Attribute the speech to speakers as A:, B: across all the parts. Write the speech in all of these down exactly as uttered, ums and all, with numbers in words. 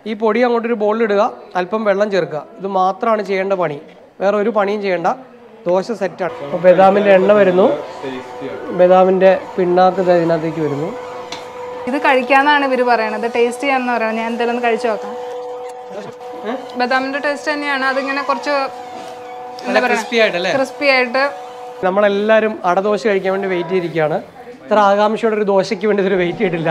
A: ഈ പൊടി അങ്ങോട്ടൊരു ബോളിലിടുക, അല്പം വെള്ളം ചേർക്കുക. ഇത് മാത്രമാണ് ചെയ്യേണ്ട പണി, വേറെ ഒരു പണിയും ചെയ്യേണ്ട. ദോശ സെറ്റാണ്. അപ്പോൾ ബദാമിൻ്റെ എണ്ണ വരുന്നു, ബദാമിൻ്റെ പിണ്ണാക്ക് ഇതിനകത്തേക്ക് വരുന്നു.
B: ഇത് കഴിക്കാന്നാണ് ഇവർ പറയണത്, ടേസ്റ്റ് ചെയ്യാന്ന് പറയുന്നത്. ഞാൻ എന്തായാലും ഒന്ന് കഴിച്ചു നോക്കാം. ബദാമിന്റെ ടേസ്റ്റ് തന്നെയാണ്. അതിങ്ങനെ കുറച്ച്
A: ക്രിസ്പി ആയിട്ടല്ലേ,
B: ക്രിസ്പി ആയിട്ട്.
A: നമ്മളെല്ലാവരും അടദോശ കഴിക്കാൻ വേണ്ടി വെയിറ്റ് ചെയ്തിരിക്കുകയാണ്. ഇത്ര ആകാംക്ഷയോടെ ഒരു ദോശയ്ക്ക് വേണ്ടി ഇതൊരു വെയിറ്റ് ചെയ്തിട്ടില്ല.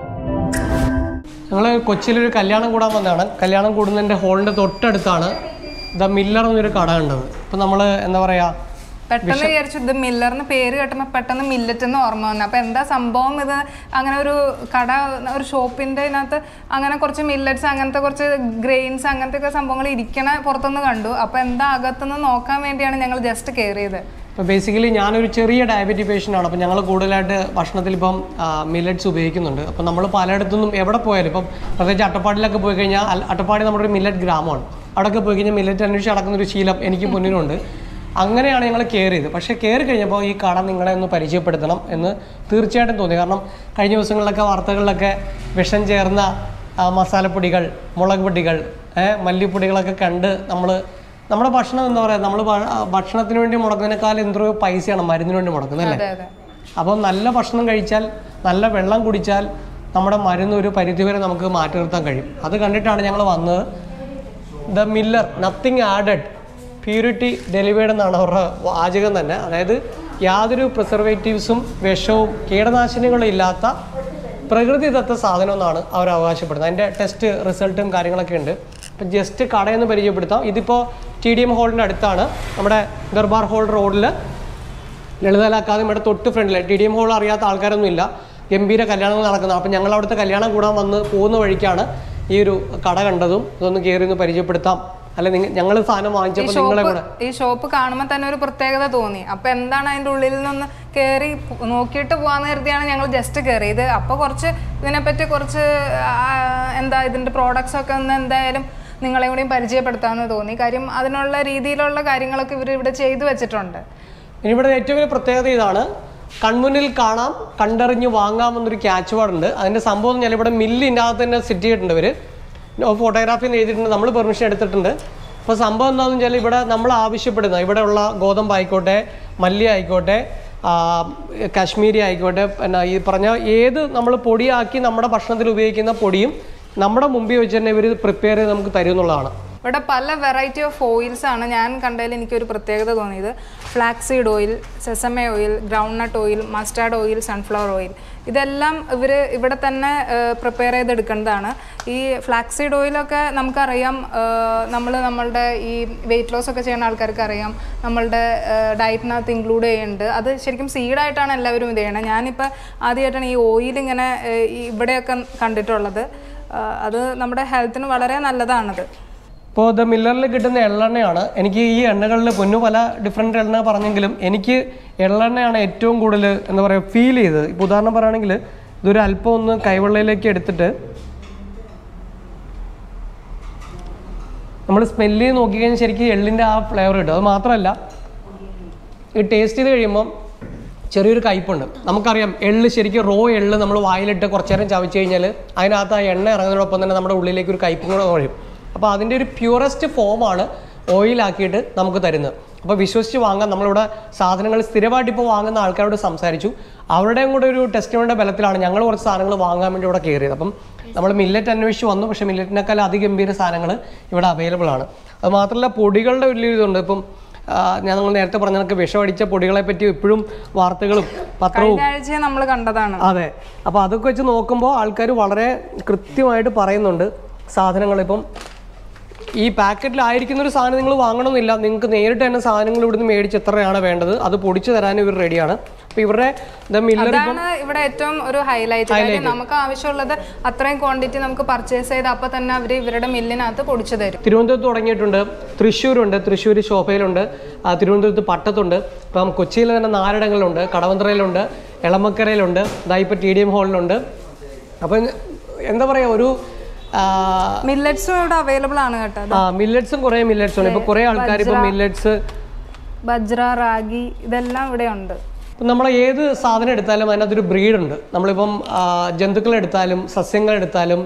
A: ഞങ്ങൾ കൊച്ചിയിലൊരു കല്യാണം കൂടാൻ വന്നതാണ്. കല്യാണം കൂടുന്നതിൻ്റെ ഹോളിൻ്റെ തൊട്ടടുത്താണ് ദ മില്ലർ എന്നൊരു കട ഉണ്ടത്. അപ്പം നമ്മൾ എന്താ പറയുക,
B: പെട്ടെന്ന് വിചാരിച്ചു ഇത് മില്ലറിന് പേര് കേട്ടുമ്പോൾ പെട്ടെന്ന് മില്ലറ്റ് എന്ന് ഓർമ്മ വന്നു. അപ്പം എന്താ സംഭവം ഇത്? അങ്ങനെ ഒരു കട, ഒരു ഷോപ്പിൻ്റെ അതിനകത്ത് അങ്ങനെ കുറച്ച് മില്ലറ്റ്സ്, അങ്ങനത്തെ കുറച്ച് ഗ്രെയിൻസ്, അങ്ങനത്തെ ഒക്കെ സംഭവങ്ങൾ ഇരിക്കണ പുറത്തുനിന്ന് കണ്ടു. അപ്പം എന്താ അകത്തുനിന്ന് നോക്കാൻ വേണ്ടിയാണ് ഞങ്ങൾ ജസ്റ്റ് കയറിയത്.
A: അപ്പോൾ ബേസിക്കലി ഞാനൊരു ചെറിയ ഡയബറ്റിക് പേഷ്യൻ്റ് ആണ്. അപ്പം ഞങ്ങൾ കൂടുതലായിട്ട് ഭക്ഷണത്തിൽ ഇപ്പം മില്ലറ്റ്സ് ഉപയോഗിക്കുന്നുണ്ട്. അപ്പം നമ്മൾ പലയിടത്തുനിന്നും എവിടെ പോയാലും, ഇപ്പം പ്രത്യേകിച്ച് അട്ടപ്പാടിലൊക്കെ പോയി കഴിഞ്ഞാൽ, അട്ടപ്പാടി നമ്മുടെ ഒരു മില്ലറ്റ് ഗ്രാമമാണ്. അവിടെയൊക്കെ പോയി കഴിഞ്ഞാൽ മില്ലറ്റ് അന്വേഷിച്ച് നടക്കുന്നൊരു ശീലം എനിക്ക് മുന്നിലുണ്ട്. അങ്ങനെയാണ് ഞങ്ങൾ കയറിയത്. പക്ഷേ കയറി കഴിഞ്ഞപ്പോൾ ഈ കട നിങ്ങളെ ഒന്ന് പരിചയപ്പെടുത്തണം എന്ന് തീർച്ചയായിട്ടും തോന്നി. കാരണം കഴിഞ്ഞ ദിവസങ്ങളിലൊക്കെ വാർത്തകളിലൊക്കെ വിഷം ചേർന്ന മസാലപ്പൊടികൾ, മുളക് പൊടികൾ, മല്ലിപ്പൊടികളൊക്കെ കണ്ട് നമ്മൾ നമ്മുടെ ഭക്ഷണം എന്താ പറയുക, നമ്മൾ ഭക്ഷണത്തിന് വേണ്ടി മുടക്കുന്നതിനേക്കാൾ എത്രയോ പൈസയാണ് മരുന്നിന് വേണ്ടി മുടക്കുന്നത് അല്ലേ. അപ്പോൾ നല്ല ഭക്ഷണം കഴിച്ചാൽ, നല്ല വെള്ളം കുടിച്ചാൽ നമ്മുടെ മരുന്ന് ഒരു പരിധിവരെ നമുക്ക് മാറ്റി നിർത്താൻ കഴിയും. അത് കണ്ടിട്ടാണ് ഞങ്ങൾ വന്നത്. The Miller, nothing added, purity delivered എന്നാണ് അവരുടെ വാചകം തന്നെ. അതായത് യാതൊരു പ്രിസർവേറ്റീവ്സും വിഷവും കീടനാശിനികളും ഇല്ലാത്ത പ്രകൃതിദത്ത സാധനം എന്നാണ് അവർ അവകാശപ്പെടുന്നത്. അതിൻ്റെ ടെസ്റ്റ് റിസൾട്ടും കാര്യങ്ങളൊക്കെ ഉണ്ട്. അപ്പം ജസ്റ്റ് കടയൊന്ന് പരിചയപ്പെടുത്താം. ഇതിപ്പോൾ ടി ഡി എം ഹോളിൻ്റെ അടുത്താണ്, നമ്മുടെ ദർബാർ ഹോൾ റോഡിൽ ലളിതകല അക്കാദമിയുടെ തൊട്ട് ഫ്രണ്ടിൽ. ടി ഡി എം ഹോൾ അറിയാത്ത ആൾക്കാരൊന്നുമില്ല, ഗംഭീര കല്യാണങ്ങൾ നടക്കുന്നത്. അപ്പം ഞങ്ങൾ അവിടുത്തെ കല്യാണം കൂടാൻ വന്ന് പോകുന്ന വഴിക്കാണ് ഈ ഒരു കട കണ്ടതും. ഇതൊന്ന് കയറി ഒന്ന് പരിചയപ്പെടുത്താം. അല്ല, നിങ്ങൾ ഞങ്ങൾ സാധനം വാങ്ങിച്ചപ്പോൾ നിങ്ങളെ കൂടെ
B: ഈ ഷോപ്പ് കാണുമ്പോൾ തന്നെ ഒരു പ്രത്യേകത തോന്നി. അപ്പൊ എന്താണ് അതിൻ്റെ ഉള്ളിൽ നിന്ന് കയറി നോക്കിയിട്ട് പോകാന്ന് കരുതിയാണ് ഞങ്ങൾ ജസ്റ്റ് കയറിയത്. അപ്പോൾ കുറച്ച് ഇതിനെപ്പറ്റി കുറച്ച് എന്താ ഇതിൻ്റെ പ്രോഡക്ട്സ് ഒക്കെ ഒന്ന് എന്തായാലും നിങ്ങളെ കൂടെയും പരിചയപ്പെടുത്താമെന്ന് തോന്നി. കാര്യം അതിനുള്ള രീതിയിലുള്ള കാര്യങ്ങളൊക്കെ ഇവർ ഇവിടെ ചെയ്തു വെച്ചിട്ടുണ്ട്.
A: ഇനി ഇവിടെ ഏറ്റവും വലിയ പ്രത്യേകത ഇതാണ്, കൺമുന്നിൽ കാണാം, കണ്ടറിഞ്ഞ് വാങ്ങാമെന്നൊരു ക്യാച്ച് വാർഡുണ്ട്. അതിൻ്റെ സംഭവം ഞാൻ ഇവിടെ മില്ലിൻ്റെ അകത്ത് തന്നെ സെറ്റ് ചെയ്തിട്ടുണ്ട്. ഇവർ ഫോട്ടോഗ്രാഫി എഴുതിയിട്ടുണ്ട്, നമ്മൾ പെർമിഷൻ എടുത്തിട്ടുണ്ട്. അപ്പോൾ സംഭവം എന്താണെന്ന് വെച്ചാൽ ഇവിടെ നമ്മൾ ആവശ്യപ്പെടുന്ന ഇവിടെയുള്ള ഗോതമ്പ് ആയിക്കോട്ടെ, മല്ലി ആയിക്കോട്ടെ, കാശ്മീരി ആയിക്കോട്ടെ, പിന്നെ ഈ പറഞ്ഞ ഏത് നമ്മൾ പൊടിയാക്കി നമ്മുടെ ഭക്ഷണത്തിൽ ഉപയോഗിക്കുന്ന പൊടിയും നമ്മുടെ മുമ്പിൽ വെച്ച് തന്നെ ഇവർ പ്രിപ്പയർ ചെയ്ത് നമുക്ക് തരും എന്നുള്ളതാണ്.
B: ഇവിടെ പല വെറൈറ്റി ഓഫ് ഓയിൽസ് ആണ്. ഞാൻ കണ്ടതിൽ എനിക്കൊരു പ്രത്യേകത തോന്നിയത് flaxseed oil, sesame oil, groundnut oil, mustard oil, sunflower oil, ഇതെല്ലാം ഇവർ ഇവിടെ തന്നെ പ്രിപ്പയർ ചെയ്തെടുക്കേണ്ടതാണ്. ഈ ഫ്ലാക്സീഡ് ഓയിലൊക്കെ നമുക്കറിയാം, നമ്മൾ നമ്മളുടെ ഈ വെയിറ്റ് ലോസ് ഒക്കെ ചെയ്യുന്ന ആൾക്കാർക്ക് അറിയാം, നമ്മളുടെ ഡയറ്റിനകത്ത് ഇൻക്ലൂഡ് ചെയ്യുന്നുണ്ട്. അത് ശരിക്കും സീഡായിട്ടാണ് എല്ലാവരും ഇത് ചെയ്യണത്. ഞാനിപ്പോൾ ആദ്യമായിട്ടാണ് ഈ ഓയിൽ ഇങ്ങനെ ഇവിടെയൊക്കെ കണ്ടിട്ടുള്ളത്. അത് നമ്മുടെ ഹെൽത്തിന് വളരെ നല്ലതാണത്.
A: ഇപ്പോൾ ദ മില്ലറിൽ കിട്ടുന്ന എള്ളെണ്ണയാണ്. എനിക്ക് ഈ എണ്ണകളിൽ പൊന്നു പല ഡിഫറെൻറ്റ് എണ്ണ പറഞ്ഞെങ്കിലും എനിക്ക് എള്ളെണ്ണയാണ് ഏറ്റവും കൂടുതൽ എന്താ പറയുക ഫീൽ ചെയ്തത്. ഇപ്പോൾ ഉദാഹരണം പറയുകയാണെങ്കിൽ ഇതൊരു അല്പം ഒന്ന് കൈവെള്ളയിലേക്ക് എടുത്തിട്ട് നമ്മൾ സ്മെല്ല് ചെയ്ത് നോക്കിക്കഴിഞ്ഞാൽ ശരിക്കും എള്ളിൻ്റെ ആ ഫ്ലേവർ കിട്ടും. അത് മാത്രമല്ല, ഈ ടേസ്റ്റ് ചെയ്ത് കഴിയുമ്പം ചെറിയൊരു കയ്പുണ്ട്. നമുക്കറിയാം എള്ള് ശരിക്കും റോ എള്ള് നമ്മൾ വായിലിട്ട് കുറച്ച് നേരം ചവച്ച് കഴിഞ്ഞാൽ അതിനകത്ത് ആ എണ്ണ ഇറങ്ങുന്നതിനൊപ്പം തന്നെ നമ്മുടെ ഉള്ളിലേക്ക് ഒരു കയ്പും കൂടെ വരും. അപ്പോൾ അതിൻ്റെ ഒരു പ്യൂറസ്റ്റ് ഫോമാണ് ഓയിലാക്കിയിട്ട് നമുക്ക് തരുന്നത്. അപ്പോൾ വിശ്വസിച്ച് വാങ്ങാൻ നമ്മളിവിടെ സാധനങ്ങൾ സ്ഥിരമായിട്ട് ഇപ്പോൾ വാങ്ങുന്ന ആൾക്കാരോട് സംസാരിച്ചു. അവരുടെയും കൂടെ ഒരു ടെസ്റ്റിമോണിയുടെ ബലത്തിലാണ് ഞങ്ങൾ കുറച്ച് സാധനങ്ങൾ വാങ്ങാൻ വേണ്ടി ഇവിടെ കയറിയത്. അപ്പം നമ്മൾ മില്ലറ്റ് അന്വേഷിച്ച് വന്നു, പക്ഷേ മില്ലറ്റിനേക്കാൾ അതിഗംഭീര സാധനങ്ങൾ ഇവിടെ അവൈലബിൾ ആണ്. അത് മാത്രമല്ല പൊടികളുടെ വലിയ ഇതുണ്ട്. ഇപ്പം ഞാൻ നിങ്ങൾ നേരത്തെ പറഞ്ഞ കണക്ക് വിഷമടിച്ച പൊടികളെ പറ്റി എപ്പോഴും വാർത്തകളും പത്രവും
B: നമ്മൾ കണ്ടതാണ്.
A: അതെ, അപ്പോൾ അതൊക്കെ വെച്ച് നോക്കുമ്പോൾ ആൾക്കാർ വളരെ കൃത്യമായിട്ട് പറയുന്നുണ്ട് സാധനങ്ങൾ. ഇപ്പം ഈ പാക്കറ്റിലായിരിക്കുന്ന ഒരു സാധനം നിങ്ങൾ വാങ്ങണമെന്നില്ല, നിങ്ങൾക്ക് നേരിട്ട് തന്നെ സാധനങ്ങൾ ഇവിടുന്ന് മേടിച്ച് എത്രയാണ് വേണ്ടത് അത് പൊടിച്ചു തരാനും ഇവർ റെഡിയാണ്. അപ്പോൾ ഇവരുടെ
B: ഇവിടെ ഏറ്റവും ഒരു ഹൈലൈറ്റ്, നമുക്ക് ആവശ്യമുള്ളത് അത്രയും ക്വാണ്ടിറ്റി നമുക്ക് പർച്ചേസ് ചെയ്ത് അപ്പോൾ തന്നെ അവർ ഇവരുടെ മില്ലിനകത്ത് പൊടിച്ചു തരും.
A: തിരുവനന്തപുരത്ത് തുടങ്ങിയിട്ടുണ്ട്, തൃശ്ശൂരുണ്ട്, തൃശ്ശൂർ ശോഭയിലുണ്ട്, തിരുവനന്തപുരത്ത് പട്ടത്തുണ്ട്, ഇപ്പം കൊച്ചിയിൽ തന്നെ നാലിടങ്ങളിലുണ്ട്, കടവന്ത്രയിലുണ്ട്, എളമക്കരയിലുണ്ട്, ഇതാ ഇപ്പോൾ ടി ഡി എം ഹോളിലുണ്ട്. അപ്പം എന്താ പറയുക, ഒരു
B: മില്ലറ്റ്സും ഇവിടെ അവൈലബിൾ ആണ് കേട്ടോ.
A: ആ മില്ലറ്റ്സും കുറേ മില്ലറ്റ്സ് ഉണ്ട്. ഇപ്പോൾ കുറേ ആൾക്കാർ ഇപ്പം മില്ലറ്റ്സ്,
B: ബജ്ര, റാഗി ഇതെല്ലാം ഇവിടെ ഉണ്ട്.
A: ഇപ്പം നമ്മൾ ഏത് സാധനം എടുത്താലും അതിനകത്തൊരു ബ്രീഡുണ്ട്. നമ്മളിപ്പം ജന്തുക്കളെടുത്താലും സസ്യങ്ങളെടുത്താലും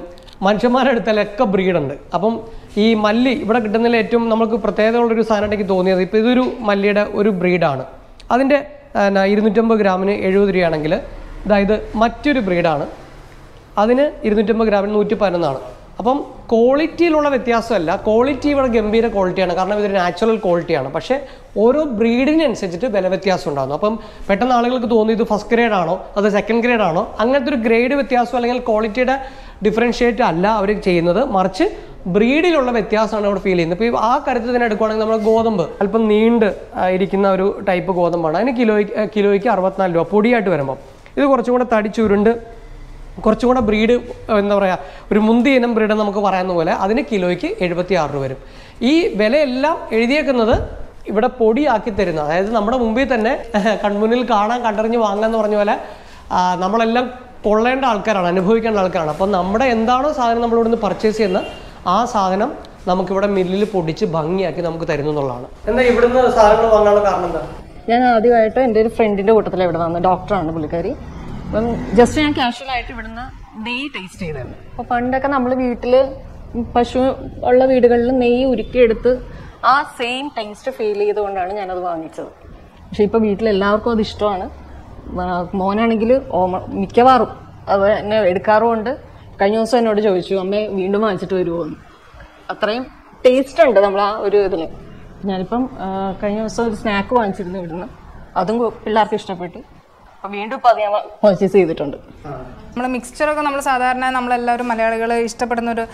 A: മനുഷ്യന്മാരുടെ അടുത്തലൊക്കെ ബ്രീഡുണ്ട്. അപ്പം ഈ മല്ലി ഇവിടെ കിട്ടുന്നതിൽ ഏറ്റവും നമുക്ക് പ്രത്യേകതയുള്ളൊരു സാധനമായിട്ട് തോന്നിയത് ഇപ്പോൾ ഇതൊരു മല്ലിയുടെ ഒരു ബ്രീഡാണ്. അതിൻ്റെ ഇരുന്നൂറ്റമ്പത് ഗ്രാമിന് എഴുപത് രൂപയാണെങ്കിൽ അതായത് മറ്റൊരു ബ്രീഡാണ്, അതിന് ഇരുന്നൂറ്റമ്പത് ഗ്രാമിന് നൂറ്റി പതിനൊന്നാണ്. അപ്പം ക്വാളിറ്റിയിലുള്ള വ്യത്യാസമല്ല, ക്വാളിറ്റി ഇവിടെ ഗംഭീര ക്വാളിറ്റിയാണ്, കാരണം ഇതൊരു നാച്ചുറൽ ക്വാളിറ്റിയാണ്. പക്ഷേ ഓരോ ബ്രീഡിനനുസരിച്ചിട്ട് വില വ്യത്യാസം ഉണ്ടാകുന്നു. അപ്പം പെട്ടെന്ന് ആളുകൾക്ക് തോന്നി ഇത് ഫസ്റ്റ് ഗ്രേഡ് ആണോ അത് സെക്കൻഡ് ഗ്രേഡ് ആണോ, അങ്ങനത്തെ ഒരു ഗ്രേഡ് വ്യത്യാസം അല്ലെങ്കിൽ ക്വാളിറ്റിയുടെ ഡിഫറൻഷ്യേറ്റ് അല്ല അവർ ചെയ്യുന്നത്, മറിച്ച് ബ്രീഡിലുള്ള വ്യത്യാസമാണ് അവിടെ ഫീൽ ചെയ്യുന്നത്. ഇപ്പോൾ ആ കാര്യത്തിൽ തന്നെ എടുക്കുകയാണെങ്കിൽ നമ്മൾ ഗോതമ്പ് അല്പം നീണ്ട് ഇരിക്കുന്ന ഒരു ടൈപ്പ് ഗോതമ്പാണ്, അതിന് കിലോയ്ക്ക് കിലോയ്ക്ക് അറുപത്തിനാല് രൂപ പൊടിയായിട്ട് വരുമ്പോൾ. ഇത് കുറച്ചും കൂടെ തടിച്ചുരുണ്ട് കുറച്ചും കൂടെ ബ്രീഡ് എന്താ പറയുക ഒരു മുന്തി ഇനം ബ്രീഡ് നമുക്ക് പറയുന്ന പോലെ അതിന് കിലോയ്ക്ക് എഴുപത്തി ആറ് രൂപ വരും. ഈ വിലയെല്ലാം എഴുതിയേക്കുന്നത് ഇവിടെ പൊടിയാക്കി തരുന്ന, അതായത് നമ്മുടെ മുമ്പിൽ തന്നെ കൺമുന്നിൽ കാണാൻ കണ്ടറിഞ്ഞ് വാങ്ങാന്ന് പറഞ്ഞ പോലെ നമ്മളെല്ലാം കൊള്ളേണ്ട ആൾക്കാരാണ്, അനുഭവിക്കേണ്ട ആൾക്കാരാണ്. അപ്പം നമ്മുടെ എന്താണോ സാധനം നമ്മളിവിടുന്ന് പർച്ചേസ് ചെയ്യുന്ന ആ സാധനം നമുക്കിവിടെ മില്ലിൽ പൊടിച്ച് ഭംഗിയാക്കി നമുക്ക് തരുന്നു എന്നുള്ളതാണ്. എന്താ ഇവിടുന്ന് സാധനങ്ങൾ വാങ്ങാനുള്ള കാരണം എന്താ?
C: ഞാൻ ആദ്യമായിട്ട് എൻ്റെ ഒരു ഫ്രണ്ടിൻ്റെ കൂട്ടത്തിൽ ഇവിടെ വന്ന ഡോക്ടറാണ് പുള്ളിക്കാരി. അപ്പം ജസ്റ്റ് ഞാൻ കാഷ്വൽ ആയിട്ട് ഇവിടുന്ന് നെയ്യ് ടേസ്റ്റ് ചെയ്തിരുന്നു. അപ്പോൾ പണ്ടൊക്കെ നമ്മൾ വീട്ടിൽ പശു ഉള്ള വീടുകളിൽ നെയ്യ് ഉരുക്കിയെടുത്ത് ആ സെയിം ടേസ്റ്റ് ഫീൽ ചെയ്തുകൊണ്ടാണ് ഞാനത് വാങ്ങിച്ചത്. പക്ഷെ ഇപ്പോൾ വീട്ടിൽ എല്ലാവർക്കും അത് ഇഷ്ടമാണ്. മോനാണെങ്കിൽ ഓമ മിക്കവാറും അത് എന്നെ എടുക്കാറുമുണ്ട്. കഴിഞ്ഞ ദിവസം എന്നോട് ചോദിച്ചു അമ്മ വീണ്ടും വാങ്ങിച്ചിട്ട് വരുമോ എന്ന്. അത്രയും ടേസ്റ്റ് ഉണ്ട് നമ്മൾ ആ ഒരു ഇതിൽ. ഞാനിപ്പം കഴിഞ്ഞ ദിവസം ഒരു സ്നാക്ക് വാങ്ങിച്ചിരുന്നു ഇവിടുന്ന്, അതും പിള്ളേർക്ക് ഇഷ്ടപ്പെട്ടു. അപ്പം വീണ്ടും ഇപ്പം അത് ഞാൻ പർച്ചേസ് ചെയ്തിട്ടുണ്ട്.
B: നമ്മൾ മിക്സ്ചറൊക്കെ നമ്മൾ സാധാരണ നമ്മളെല്ലാവരും മലയാളികൾ ഇഷ്ടപ്പെടുന്ന ഒരു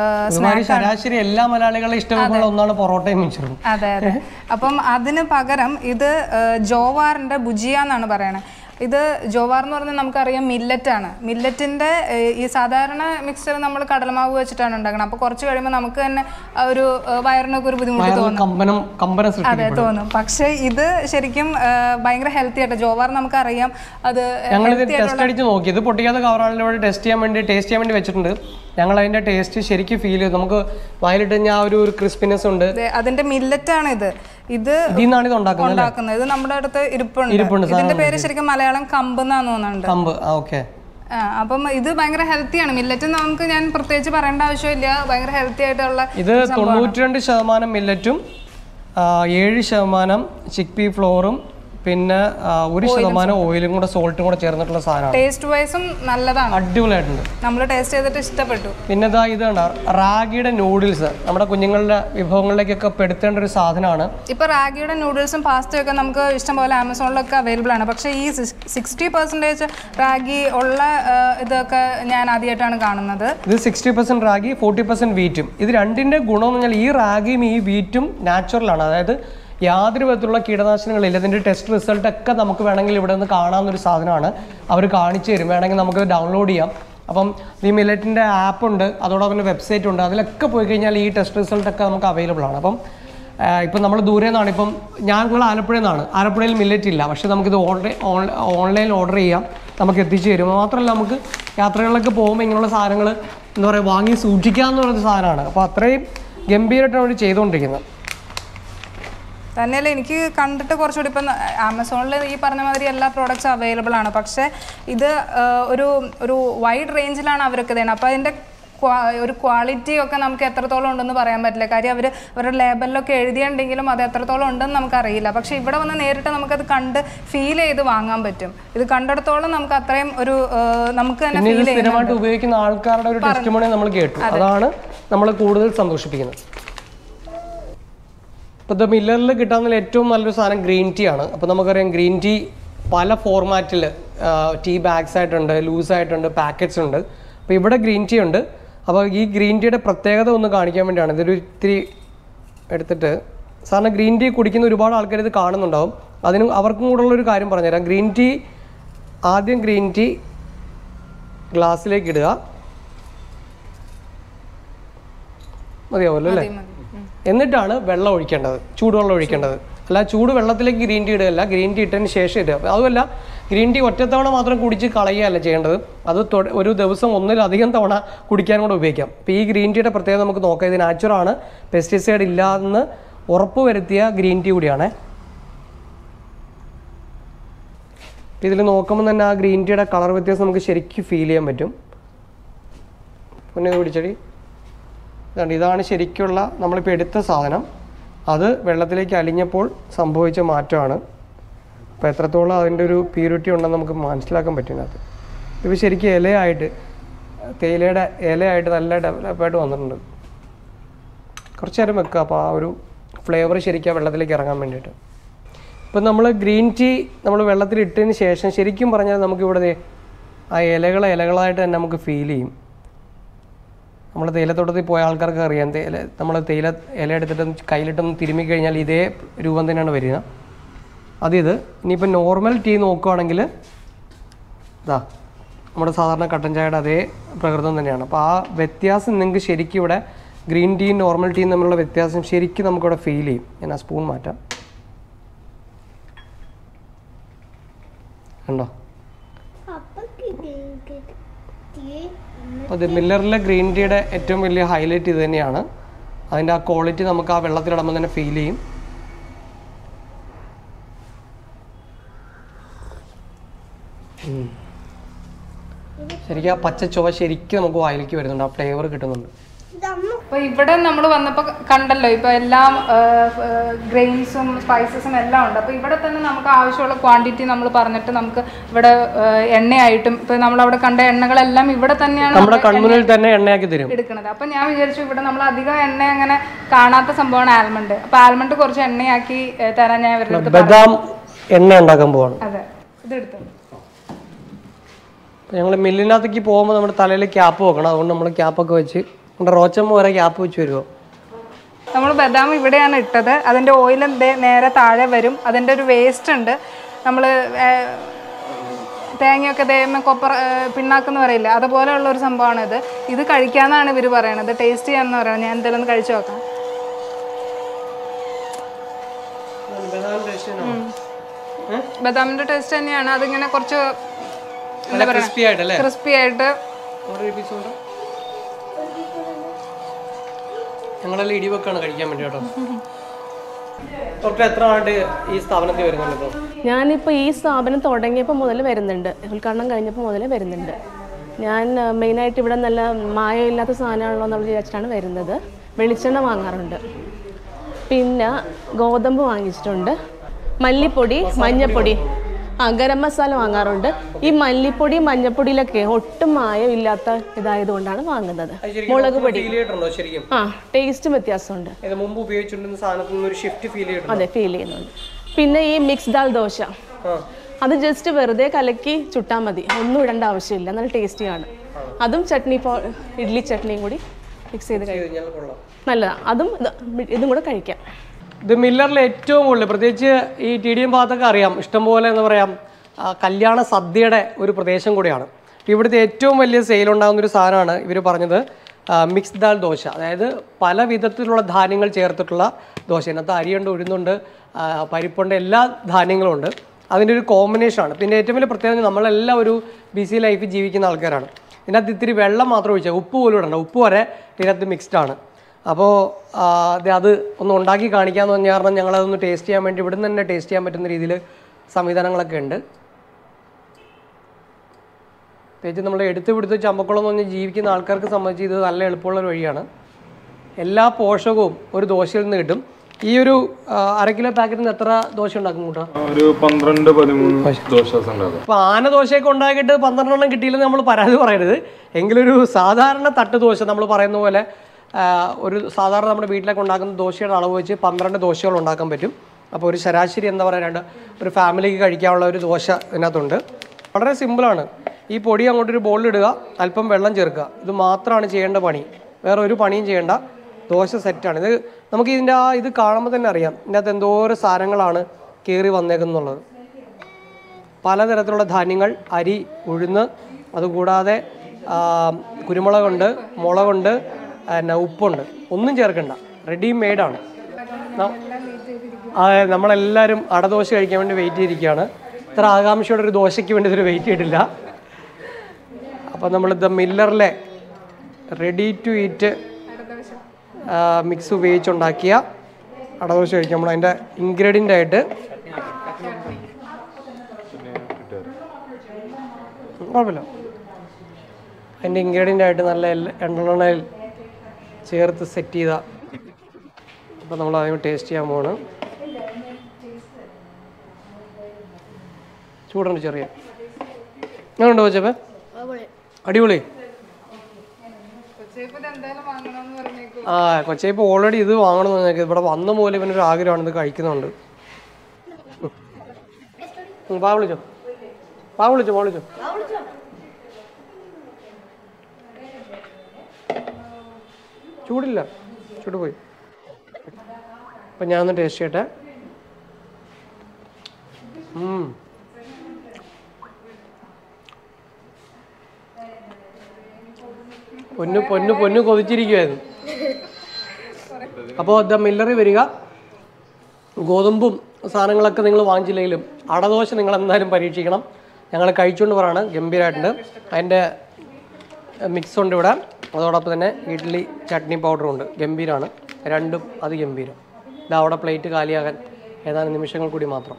A: ശരാശരി എല്ലാ മലയാളികളും ഇഷ്ടപ്പെടുന്ന ഒന്നാണ് പൊറോട്ടയും മിക്സ്ചറും.
B: അതെ അതെ. അപ്പം അതിന് പകരം ഇത് ജോവാറിന്റെ ഭുജിയ എന്നാണ് പറയണത്. ഇത് ജോവാർ എന്ന് പറഞ്ഞാൽ നമുക്കറിയാം മില്ലറ്റ് ആണ്. മില്ലറ്റിന്റെ ഈ സാധാരണ മിക്സ്ചർ നമ്മൾ കടലമാവ് വെച്ചിട്ടാണ് ഉണ്ടാക്കുന്നത്. അപ്പോൾ കുറച്ച് കഴിയുമ്പോൾ നമുക്ക് തന്നെ ഒരു വയറിനൊക്കെ ഒരു ബുദ്ധിമുട്ട് തോന്നും. അതെ തോന്നും. പക്ഷെ ഇത് ശരിക്കും ഭയങ്കര ഹെൽത്തി ആയിട്ട് ജോവാർ നമുക്കറിയാം. അത്
A: ഞങ്ങൾ ടെസ്റ്റ് അടിച്ച് നോക്കി, ഇത് പൊട്ടിക്കാത്ത കവറാണിലൂടെ ടെസ്റ്റ് ചെയ്യാൻ വേണ്ടി ടേസ്റ്റ് ചെയ്യാൻ വേണ്ടി വെച്ചിട്ടുണ്ട്. ഞങ്ങൾ അതിന്റെ ടേസ്റ്റ് ശരിക്കും ഫീൽ ചെയ്തു. നമുക്ക് വയലിട്ട് കഴിഞ്ഞാൽ ഒരു ക്രിസ്പിനെസ് ഉണ്ട്.
B: അതിന്റെ മില്ലറ്റ് ആണ് ഇത്. ഇത്
A: ഇതിന്നാണ് ഇത് ഉണ്ടാക്കുന്നത്.
B: ഇത് നമ്മുടെ അടുത്ത് ഇരിപ്പുണ്ട്. ഇതിന്റെ പേര് ശരിക്കും മലയാളം കമ്പ് എന്നാന്ന് തോന്നുന്നുണ്ട്.
A: കമ്പ്. ഓക്കെ.
B: അപ്പം ഇത് ഭയങ്കര ഹെൽത്തിയാണ്. മില്ലറ്റ് നമുക്ക് ഞാൻ പ്രത്യേകിച്ച് പറയേണ്ട ആവശ്യമില്ല, ഭയങ്കര ഹെൽത്തി ആയിട്ടുള്ള.
A: ഇത് തൊണ്ണൂറ്റി രണ്ട് ശതമാനം മില്ലറ്റും ഏഴ് ശതമാനം ചിക്ക് പീ ഫ്ലോറും പിന്നെ ഒരു ശതമാനം ഓയിലും കൂടെ സോൾട്ടും കൂടെ ചേർന്നിട്ടുള്ള സാധനമാണ്.
B: ടേസ്റ്റ് വൈസും നല്ലതാണ്,
A: അടിപൊളിയായിട്ടുണ്ട്.
B: നമ്മൾ ടേസ്റ്റ് ചെയ്തിട്ട് ഇഷ്ടപ്പെട്ടു.
A: പിന്നെ ഇതാ ഇതാണ് റാഗിയുടെ നൂഡിൽസ്. നമ്മുടെ കുഞ്ഞുങ്ങളുടെ വിഭവങ്ങളിലേക്കൊക്കെ പെടുത്തേണ്ട ഒരു സാധനമാണ്.
B: ഇപ്പൊ റാഗിയുടെ നൂഡിൽസും പാസ്റ്റയും ഒക്കെ നമുക്ക് ഇഷ്ടംപോലെ ആമസോണിലൊക്കെ അവൈലബിൾ ആണ്. പക്ഷേ ഈ സിക്സ്റ്റി പെർസെന്റേജ് റാഗി ഉള്ള ഇതൊക്കെ ഞാൻ ആദ്യമായിട്ടാണ് കാണുന്നത്.
A: ഇത് sixty percent ragi, forty percent വീറ്റും. ഇത് രണ്ടിന്റെ ഗുണം എന്ന് പറഞ്ഞാൽ ഈ റാഗിയും ഈ വീറ്റും നാച്ചുറൽ ആണ്. അതായത് യാതൊരു വിധത്തിലുള്ള കീടനാശിനികളില്ല. ഇതിൻ്റെ ടെസ്റ്റ് റിസൾട്ടൊക്കെ നമുക്ക് വേണമെങ്കിൽ ഇവിടെ നിന്ന് കാണാവുന്നൊരു സാധനമാണ്. അവർ കാണിച്ചു തരും, വേണമെങ്കിൽ നമുക്ക് ഡൗൺലോഡ് ചെയ്യാം. അപ്പം ഈ മില്ലറ്റിൻ്റെ ആപ്പുണ്ട്, അതോടൊപ്പം വെബ്സൈറ്റ് ഉണ്ട്. അതിലൊക്കെ പോയി കഴിഞ്ഞാൽ ഈ ടെസ്റ്റ് റിസൾട്ടൊക്കെ നമുക്ക് അവൈലബിൾ ആണ്. അപ്പം ഇപ്പം നമ്മൾ ദൂരെ നിന്നാണ്, ഇപ്പം ഞങ്ങൾ ആലപ്പുഴയിൽ നിന്നാണ്. ആലപ്പുഴയിൽ മില്ലറ്റ് ഇല്ല, പക്ഷേ നമുക്കിത് ഓർഡർ ഓൺലൈൻ ഓർഡർ ചെയ്യാം, നമുക്ക് എത്തിച്ചു തരും. മാത്രമല്ല നമുക്ക് യാത്രകളിലൊക്കെ പോകുമ്പോൾ ഇങ്ങനെയുള്ള സാധനങ്ങൾ എന്താ പറയുക വാങ്ങി സൂക്ഷിക്കാമെന്ന് പറയുന്ന സാധനമാണ്. അപ്പോൾ അത്രയും ഗംഭീരമായിട്ടാണ് അവർ ചെയ്തുകൊണ്ടിരിക്കുന്നത്.
B: തന്നെയല്ല എനിക്ക് കണ്ടിട്ട് കുറച്ചുകൂടി ഇപ്പം ആമസോണിൽ ഈ പറഞ്ഞ മാതിരി എല്ലാ പ്രോഡക്റ്റ്സും അവൈലബിൾ ആണ്. പക്ഷേ ഇത് ഒരു ഒരു വൈഡ് റേഞ്ചിലാണ് അവരൊക്കെ തരുന്നത്. അപ്പോൾ അതിൻ്റെ ഒരു ക്വാളിറ്റി ഒക്കെ നമുക്ക് എത്രത്തോളം ഉണ്ടെന്ന് പറയാൻ പറ്റില്ല. കാര്യം അവർ അവരുടെ ലേബലിലൊക്കെ എഴുതിയിട്ടുണ്ടെങ്കിലും അത് എത്രത്തോളം ഉണ്ടെന്ന് നമുക്കറിയില്ല. പക്ഷേ ഇവിടെ വന്ന് നേരിട്ട് നമുക്കത് കണ്ട് ഫീൽ ചെയ്ത് വാങ്ങാൻ പറ്റും. ഇത് കണ്ടിടത്തോളം നമുക്ക് അത്രയും ഒരു നമുക്ക് തന്നെ ഫീൽ
A: ചെയ്യുന്നുണ്ട്. ഉപയോഗിക്കുന്ന ആൾക്കാരുടെ ഒരു ടെസ്റ്റിമോണി നമ്മൾ കേട്ടു, അതാണ് നമ്മൾ കൂടുതൽ സന്തോഷിപ്പിക്കുന്നത്. ഇപ്പോൾ ദ മില്ലറിൽ കിട്ടാവുന്ന ഏറ്റവും നല്ലൊരു സാധനം ഗ്രീൻ ടീ ആണ്. അപ്പോൾ നമുക്കറിയാം ഗ്രീൻ ടീ പല ഫോർമാറ്റിൽ ടീ ബാഗ്സ് ആയിട്ടുണ്ട്, ലൂസായിട്ടുണ്ട്, പാക്കറ്റ്സ് ഉണ്ട്. അപ്പോൾ ഇവിടെ ഗ്രീൻ ടീ ഉണ്ട്. അപ്പോൾ ഈ ഗ്രീൻ ടീയുടെ പ്രത്യേകത ഒന്ന് കാണിക്കാൻ വേണ്ടിയാണ് ഇതൊരു ഇത്തിരി എടുത്തിട്ട്. സാധാരണ ഗ്രീൻ ടീ കുടിക്കുന്ന ഒരുപാട് ആൾക്കാർ ഇത് കാണുന്നുണ്ടാവും. അതിന് അവർക്കും കൂടെ ഉള്ളൊരു കാര്യം പറഞ്ഞുതരാം. ഗ്രീൻ ടീ ആദ്യം ഗ്രീൻ ടീ ഗ്ലാസ്സിലേക്ക് ഇടുക, മതിയാവുമല്ലോ അല്ലേ? എന്നിട്ടാണ് വെള്ളം ഒഴിക്കേണ്ടത്, ചൂടുവെള്ളം ഒഴിക്കേണ്ടത്. അല്ല ചൂട് വെള്ളത്തിലേക്ക് ഗ്രീൻ ടീ ഇടുകയല്ല, ഗ്രീൻ ടീ ഇട്ടതിന് ശേഷം ഇടുക. അതുമല്ല ഗ്രീൻ ടീ ഒറ്റത്തവണ മാത്രം കുടിച്ച് കളയുകയല്ല ചെയ്യേണ്ടത്, അത് ഒരു ദിവസം ഒന്നിലധികം തവണ കുടിക്കാൻ കൂടെ ഉപയോഗിക്കാം. അപ്പോൾ ഈ ഗ്രീൻ ടീയുടെ പ്രത്യേകത നമുക്ക് നോക്കാം. ഇത് നാച്ചുറാണ്, പെസ്റ്റിസൈഡ് ഇല്ലാതെന്ന് ഉറപ്പ് വരുത്തിയ ഗ്രീൻ ടീ കൂടിയാണ്. ഇതിൽ നോക്കുമ്പോൾ തന്നെ ആ ഗ്രീൻ ടീയുടെ കളർ വ്യത്യാസം നമുക്ക് ശരിക്കും ഫീൽ ചെയ്യാൻ പറ്റും. മുന്നേ പിടിച്ചടി. ഇതാണ് ഇതാണ് ശരിക്കുള്ള നമ്മളിപ്പോൾ എടുത്ത സാധനം. അത് വെള്ളത്തിലേക്ക് അലിഞ്ഞപ്പോൾ സംഭവിച്ച മാറ്റമാണ്. അപ്പോൾ എത്രത്തോളം അതിൻ്റെ ഒരു പ്യൂരിറ്റി ഉണ്ടെന്ന് നമുക്ക് മനസ്സിലാക്കാൻ പറ്റുന്നത്. ഇപ്പോൾ ശരിക്കും ഇലയായിട്ട് തേയിലയുടെ ഇലയായിട്ട് നല്ല ഡെവലപ്പായിട്ട് വന്നിട്ടുണ്ട്. കുറച്ച് നേരം വെക്കുക അപ്പോൾ ആ ഒരു ഫ്ലേവർ ശരിക്കും ആ വെള്ളത്തിലേക്ക് ഇറങ്ങാൻ വേണ്ടിയിട്ട്. ഇപ്പം നമ്മൾ ഗ്രീൻ ടീ നമ്മൾ വെള്ളത്തിൽ ഇട്ടതിന് ശേഷം ശരിക്കും പറഞ്ഞാൽ നമുക്കിവിടെ ആ ഇലകളെ ഇലകളായിട്ട് തന്നെ നമുക്ക് ഫീൽ ചെയ്യും. നമ്മൾ തേയിലത്തോട്ടത്തിൽ പോയ ആൾക്കാർക്ക് അറിയാം, തേയില നമ്മൾ തേയില ഇല എടുത്തിട്ട് കയ്യിലിട്ടൊന്ന് തിരുമ്മി കഴിഞ്ഞാൽ ഇതേ രൂപം തന്നെയാണ് വരിക. അതിത് ഇനിയിപ്പോൾ നോർമൽ ടീ നോക്കുകയാണെങ്കിൽ ഇതാ നമ്മുടെ സാധാരണ കട്ടൻ ചായയുടെ അതേ പ്രകൃതം തന്നെയാണ്. അപ്പോൾ ആ വ്യത്യാസം നിങ്ങൾക്ക് ശരിക്കും ഇവിടെ ഗ്രീൻ ടീയും നോർമൽ ടീയും തമ്മിലുള്ള വ്യത്യാസം ശരിക്കും നമുക്കിവിടെ ഫീൽ ചെയ്യും. ഞാൻ ആ സ്പൂൺ മാറ്റാം. കണ്ടോ? അപ്പോൾ ഇത് മില്ലറിലെ ഗ്രീൻ ടീയുടെ ഏറ്റവും വലിയ ഹൈലൈറ്റ് ഇത് തന്നെയാണ്. അതിൻ്റെ ആ ക്വാളിറ്റി നമുക്ക് ആ വെള്ളത്തിലിടുമ്പോൾ തന്നെ ഫീൽ ചെയ്യും. ശരിക്കും ആ പച്ച ചുവ ശരിക്കും നമുക്ക് വായിലേക്ക് വരുന്നുണ്ട്, ആ ഫ്ലേവർ കിട്ടുന്നുണ്ട്.
B: അപ്പോൾ ഇവിടെ നമ്മൾ വന്നപ്പോൾ കണ്ടല്ലോ ഇപ്പോൾ എല്ലാം ഗ്രെയിൻസും സ്പൈസസും എല്ലാം ഉണ്ട്. അപ്പോൾ ഇവിടെ തന്നെ നമുക്ക് ആവശ്യമുള്ള ക്വാണ്ടിറ്റി നമ്മൾ പറഞ്ഞിട്ട് നമുക്ക് ഇവിടെ എണ്ണയായിട്ടും ഇപ്പോൾ നമ്മളവിടെ കണ്ട എണ്ണകളെല്ലാം ഇവിടെ തന്നെയാണ്
A: നമ്മുടെ കൺമുന്നിൽ തന്നെ എണ്ണയാക്കി തരും
B: എടുക്കുന്നത്. അപ്പോൾ ഞാൻ വിചാരിച്ചു ഇവിടെ നമ്മൾ അധികം എണ്ണ അങ്ങനെ കാണാത്ത സംഭവമാണ് ആൽമണ്ട്. അപ്പോൾ ആൽമണ്ട് കുറച്ച് എണ്ണയാക്കി തരാൻ ഞാൻ ഇവരുടെ
A: ബദാം എണ്ണ ഉണ്ടാക്കാൻ പോവാണ്.
B: അതെ, ഇതെടുത്തു.
A: ഞങ്ങൾ മില്ലിനകത്തേക്ക് പോകുമ്പോൾ നമ്മുടെ തലയിൽ ക്യാപ്പ് വെക്കണം. അതുകൊണ്ട് നമ്മൾ ക്യാപ്പൊക്കെ വെച്ച് നമ്മുടെ റോച്ചമ്മ വരെ ക്യാപ്പ് വെച്ച് വരുമോ.
B: നമ്മൾ ബദാം ഇവിടെയാണ് ഇട്ടത്. അതിൻ്റെ ഓയിൽ നേരെ താഴെ വരും. അതിൻ്റെ ഒരു വേസ്റ്റ് ഉണ്ട്. നമ്മൾ തേങ്ങയൊക്കെ തേങ്ങ കൊപ്പർ പിണ്ണാക്കെന്ന് പറയില്ല, അതുപോലെയുള്ള ഒരു സംഭവമാണ് ഇത്. ഇത് കഴിക്കാമെന്നാണ് ഇവർ പറയണത്. ടേസ്റ്റ് ചെയ്യാമെന്ന് പറയുന്നത്. ഞാൻ എന്തെങ്കിലും ഒന്ന് കഴിച്ചു നോക്കാം. ബദാമിൻ്റെ ടേസ്റ്റ് തന്നെയാണ്. അതിങ്ങനെ കുറച്ച് എന്താ പറയുക, ക്രിസ്പി ആയിട്ട്.
A: ഞങ്ങളെല്ലാം ഇടിവെക്കാണ് കഴിക്കാൻ വേണ്ടി കേട്ടോ. ഡോക്ടർ എത്ര ആണ്ട് ഈ സ്ഥാപനത്തിൽ വരുന്നുണ്ട് ഇപ്പോൾ?
C: ഞാനിപ്പോൾ ഈ സ്ഥാപനം തുടങ്ങിയപ്പോൾ മുതൽ വരുന്നുണ്ട്. ഉദ്ഘാടനം കഴിഞ്ഞപ്പോൾ മുതൽ വരുന്നുണ്ട്. ഞാൻ മെയിനായിട്ട് ഇവിടെ നല്ല മായമില്ലാത്ത സാധനമാണല്ലോ എന്നുള്ള വിചാരിച്ചിട്ടാണ് വരുന്നത്. വെളിച്ചെണ്ണ വാങ്ങാറുണ്ട്, പിന്നെ ഗോതമ്പ് വാങ്ങിച്ചിട്ടുണ്ട്, മല്ലിപ്പൊടി, മഞ്ഞപ്പൊടി, ആ ഗരം മസാല വാങ്ങാറുണ്ട്. ഈ മല്ലിപ്പൊടി മഞ്ഞപ്പൊടിയിലൊക്കെ ഒട്ടും മായം ഇല്ലാത്ത ഇതായതുകൊണ്ടാണ് വാങ്ങുന്നത്. മുളക് പൊടി ആ ടേസ്റ്റും വ്യത്യാസമുണ്ട്. അതെ, ഫീൽ ചെയ്യുന്നുണ്ട്. പിന്നെ ഈ മിക്സ് ദാൽ ദോശ, അത് ജസ്റ്റ് വെറുതെ കലക്കി ചുട്ടാൽ മതി, ഒന്നും ഇടേണ്ട ആവശ്യമില്ല. നല്ല ടേസ്റ്റിയാണ്. അതും ചട്നി, ഇഡ്ഡലി ചട്നിയും കൂടി മിക്സ് ചെയ്ത് കഴിക്കാം, നല്ലതാണ്. അതും ഇതും കൂടെ കഴിക്കാം.
A: ഇത് മില്ലറിലെ ഏറ്റവും കൂടുതൽ പ്രത്യേകിച്ച് ഈ ടി ഡി എം ഭാഗത്തൊക്കെ അറിയാം, ഇഷ്ടംപോലെ എന്താ പറയാം കല്യാണ സദ്യയുടെ ഒരു പ്രദേശം കൂടിയാണ്. ഇവിടുത്തെ ഏറ്റവും വലിയ സെയിലുണ്ടാകുന്നൊരു സാധനമാണ് ഇവർ പറഞ്ഞത് മിക്സ് ദാൽ ദോശ. അതായത് പല വിധത്തിലുള്ള ധാന്യങ്ങൾ ചേർത്തിട്ടുള്ള ദോശ. ഇതിനകത്ത് അരിയുണ്ട്, ഉഴുന്നുണ്ട്, പരിപ്പുണ്ട്, എല്ലാ ധാന്യങ്ങളും ഉണ്ട്. അതിൻ്റെ ഒരു കോമ്പിനേഷനാണ്. പിന്നെ ഏറ്റവും വലിയ പ്രത്യേകത നമ്മളെല്ലാം ഒരു ബിസി ലൈഫിൽ ജീവിക്കുന്ന ആൾക്കാരാണ്. ഇതിനകത്ത് ഇത്തിരി വെള്ളം മാത്രം ഒഴിച്ചാൽ, ഉപ്പ് പോലും ഇടണ്ട, ഉപ്പ് വരെ ഇതിനകത്ത് മിക്സ്ഡാണ്. അപ്പോൾ അത് ഒന്ന് ഉണ്ടാക്കി കാണിക്കാമെന്ന് പറഞ്ഞ കാരണം ഞങ്ങളതൊന്ന് ടേസ്റ്റ് ചെയ്യാൻ വേണ്ടി ഇവിടുന്ന് തന്നെ ടേസ്റ്റ് ചെയ്യാൻ പറ്റുന്ന രീതിയിൽ സംവിധാനങ്ങളൊക്കെ ഉണ്ട്. പ്രത്യേകിച്ച് നമ്മൾ എടുത്ത് പിടുത്ത് ചമ്പക്കുളം എന്ന് പറഞ്ഞാൽ ജീവിക്കുന്ന ആൾക്കാർക്ക് സംബന്ധിച്ച് ഇത് നല്ല എളുപ്പമുള്ളൊരു വഴിയാണ്. എല്ലാ പോഷകവും ഒരു ദോശയിൽ നിന്ന് കിട്ടും. ഈ ഒരു അര കിലോ പാക്കറ്റിന് എത്ര ദോശ ഉണ്ടാക്കും കൂട്ടാ?
D: ഒരു പന്ത്രണ്ട് പതിമൂന്ന് ദോശ ഉണ്ടാക്കും.
A: അപ്പോൾ ആന ദോശയൊക്കെ ഉണ്ടാക്കിയിട്ട് പന്ത്രണ്ടെണ്ണം കിട്ടിയില്ലെന്ന് നമ്മൾ പരാതി പറയരുത്. എങ്കിലൊരു സാധാരണ തട്ട് ദോശ നമ്മൾ പറയുന്ന പോലെ ഒരു സാധാരണ നമ്മുടെ വീട്ടിലൊക്കെ ഉണ്ടാക്കുന്ന ദോശയുടെ അളവ് വെച്ച് പന്ത്രണ്ട് ദോശകൾ ഉണ്ടാക്കാൻ പറ്റും. അപ്പോൾ ഒരു ശരാശരി എന്താ പറയുക, രണ്ട് ഒരു ഫാമിലിക്ക് കഴിക്കാനുള്ള ഒരു ദോശ ഇതിനകത്തുണ്ട്. വളരെ സിമ്പിളാണ്. ഈ പൊടി അങ്ങോട്ടൊരു ബോളിലിടുക, അല്പം വെള്ളം ചേർക്കുക, ഇത് മാത്രമാണ് ചെയ്യേണ്ട പണി. വേറെ ഒരു പണിയും ചെയ്യേണ്ട. ദോശ സെറ്റാണ്. ഇത് നമുക്ക് ഇതിൻ്റെ ആ ഇത് കാണുമ്പോൾ തന്നെ അറിയാം ഇതിൻ്റെ അകത്ത് എന്തോരം സാധനങ്ങളാണ് കയറി വന്നേക്കുന്നുള്ളത്. പലതരത്തിലുള്ള ധാന്യങ്ങൾ, അരി, ഉഴുന്ന്, അതുകൂടാതെ കുരുമുളകുണ്ട്, മുളകുണ്ട്, പിന്നെ ഉപ്പുണ്ട്. ഒന്നും ചേർക്കണ്ട, റെഡി മെയ്ഡാണ്. അതെ, നമ്മളെല്ലാവരും അടദോശ കഴിക്കാൻ വേണ്ടി വെയിറ്റ് ചെയ്തിരിക്കുകയാണ്. ഇത്ര ആകാംക്ഷയോടെ ഒരു ദോശയ്ക്ക് വേണ്ടി ഇതൊരു വെയിറ്റ് ചെയ്തിട്ടില്ല. അപ്പോൾ നമ്മൾ ദ മില്ലറിലെ റെഡി ടു ഈറ്റ് മിക്സ് ഉപയോഗിച്ചുണ്ടാക്കിയ അടദോശ കഴിക്കാം. നമ്മൾ അതിൻ്റെ ഇൻഗ്രീഡിയൻ്റ് ആയിട്ട് കുഴപ്പമില്ല അതിൻ്റെ ഇൻഗ്രീഡിയൻ്റ് ആയിട്ട് നല്ല എണ്ണയിൽ ചേർത്ത് സെറ്റ് ചെയ്ത. അപ്പോൾ നമ്മൾ അതിന് ടേസ്റ്റ് ചെയ്യാൻ പോവാണ്. ചൂടുണ്ട് ചെറിയ. എങ്ങനെയുണ്ട് കൊച്ചപ്പ? അടിപൊളി. ആ കൊച്ചേപ്പ് ഓൾറെഡി ഇത് വാങ്ങണമെന്ന് പറഞ്ഞാൽ ഇവിടെ വന്ന പോലെ ഇവനൊരു ആഗ്രഹമാണ്, ഇത് കഴിക്കുന്നുണ്ട്. പാ വിളിച്ചോ പാ വിളിച്ചോ പാ വിളിച്ചോ ചൂടില്ല, ചൂട് പോയി. അപ്പം ഞാനൊന്ന് ടേസ്റ്റ് ചെയ്യട്ടെ. പൊന്നു പൊന്നു പൊന്നു കൊതിച്ചിരിക്കുമായിരുന്നു. അപ്പോൾ ദ മില്ലറി വരിക. ഗോതമ്പും സാധനങ്ങളൊക്കെ നിങ്ങൾ വാങ്ങിച്ചില്ലെങ്കിലും അടദോശ നിങ്ങൾ എന്തായാലും പരീക്ഷിക്കണം. ഞങ്ങൾ കഴിച്ചുകൊണ്ട് പറയാണ്, ഗംഭീരമായിട്ടുണ്ട്. അതിൻ്റെ മിക്സ് ഉണ്ട് ഇവിടെ, അതോടൊപ്പം തന്നെ ഇഡ്ഡലി ചട്നി പൗഡറും ഉണ്ട്. ഗംഭീരമാണ്, രണ്ടും അതിഗംഭീരം. ഇതാ അവിടെ പ്ലേറ്റ് കാലിയാകാൻ ഏതാനും നിമിഷങ്ങൾ കൂടി മാത്രം.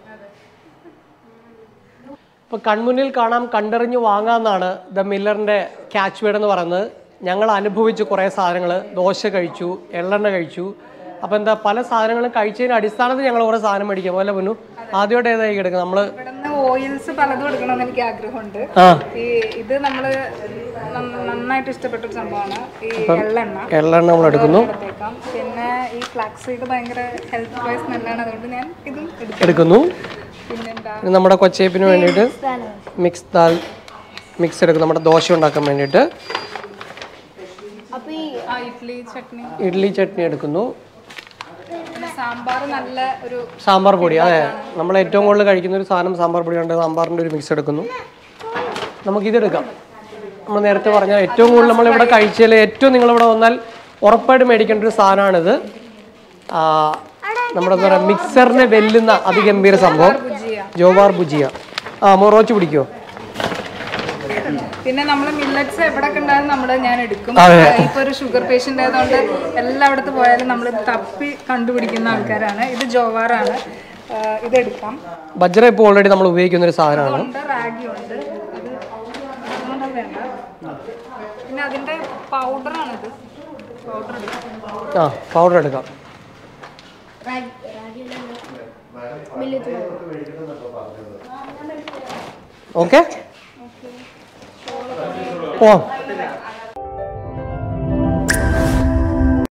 A: ഇപ്പോൾ കൺമുന്നിൽ കാണാം, കണ്ടെറിഞ്ഞ് വാങ്ങാമെന്നാണ് ദ മില്ലറിൻ്റെ ക്യാച്ച് വേർഡ് എന്ന് പറയുന്നത്. ഞങ്ങൾ അനുഭവിച്ച് കുറേ സാധനങ്ങൾ, ദോശ കഴിച്ചു, എള്ളെണ്ണ കഴിച്ചു. അപ്പോൾ എന്താ പല സാധനങ്ങളും കഴിച്ചതിന് അടിസ്ഥാനത്തിൽ ഞങ്ങൾ കുറേ സാധനം മേടിക്കാം. പോലെ പൊന്നു ആദ്യമായിട്ട് ഏതായി എടുക്കുക നമ്മൾ
B: ഓയിൽസ് പലതും എടുക്കണമെന്ന് എനിക്ക് ആഗ്രഹമുണ്ട്. ഈ ഇത് നമ്മൾ നന്നായിട്ട് ഇഷ്ടപ്പെട്ടൊരു സംഭവമാണ് ഈ എള്ളെണ്ണ.
A: എള്ളെണ്ണ നമ്മൾ എടുക്കുന്നു.
B: പിന്നെ ഈ ഫ്ലാക്സ് സീഡ് ഭയങ്കര ഹെൽത്ത് വൈസ് നല്ലതാണ്, അതുകൊണ്ട് ഞാൻ ഇതും എടുക്കുന്നു. പിന്നെന്താ
A: നമ്മുടെ കൊച്ചേപ്പിന് വേണ്ടിയിട്ട് മിക്സ് ദാൽ മിക്സ് എടുക്കും, നമ്മുടെ ദോശ ഉണ്ടാക്കാൻ വേണ്ടിയിട്ട്.
B: ഇഡ്ലി ചട്നി
A: ഇഡ്ലി ചട്നി എടുക്കുന്നു.
B: സാമ്പാർ നല്ല ഒരു
A: സാമ്പാർ പൊടി, അതെ നമ്മൾ ഏറ്റവും കൂടുതൽ കഴിക്കുന്ന ഒരു സാധനം സാമ്പാർ പൊടിയുണ്ട്. സാമ്പാറിൻ്റെ ഒരു മിക്സ് എടുക്കുന്നു. നമുക്കിതെടുക്കാം. നമ്മൾ നേരത്തെ പറഞ്ഞാൽ ഏറ്റവും കൂടുതൽ നമ്മളിവിടെ കഴിച്ചാൽ ഏറ്റവും നിങ്ങളിവിടെ വന്നാൽ ഉറപ്പായിട്ട് മേടിക്കേണ്ട ഒരു സാധനമാണിത്. നമ്മുടെ എന്താ പറയുക, മിക്സറിനെ വെല്ലുന്ന അതിഗംഭീര സംഭവം ജോവാർ ഭുജിയ. ആ മൊറോച്ച് പിടിക്കുമോ?
B: പിന്നെ നമ്മൾ മില്ലറ്റ്സ് എവിടെ കണ്ടാലും നമ്മൾ ഞാൻ എടുക്കും. ഇപ്പൊ ഒരു ഷുഗർ പേഷ്യന്റ് ആയതുകൊണ്ട് എല്ലായിടത്ത് പോയാലും നമ്മൾ തപ്പി കണ്ടുപിടിക്കുന്ന ആൾക്കാരാണ്. ഇത് ജോവാറാണ്, ഇതെടുക്കാം.
A: ബജ്ര ഇപ്പോൾ ഓൾറെഡി നമ്മൾ ഉപയോഗിക്കുന്ന ഒരു സാധനമാണ്.
B: റാഗി ഉണ്ട്, അത് അതുകൊണ്ട് വേണ്ട. പിന്നെ അതിന്റെ പൗഡറാണിത്, പൗഡർ എടുക്കാം.
A: ആ പൗഡർ എടുക്കാം. ഓക്കെ പോവാം.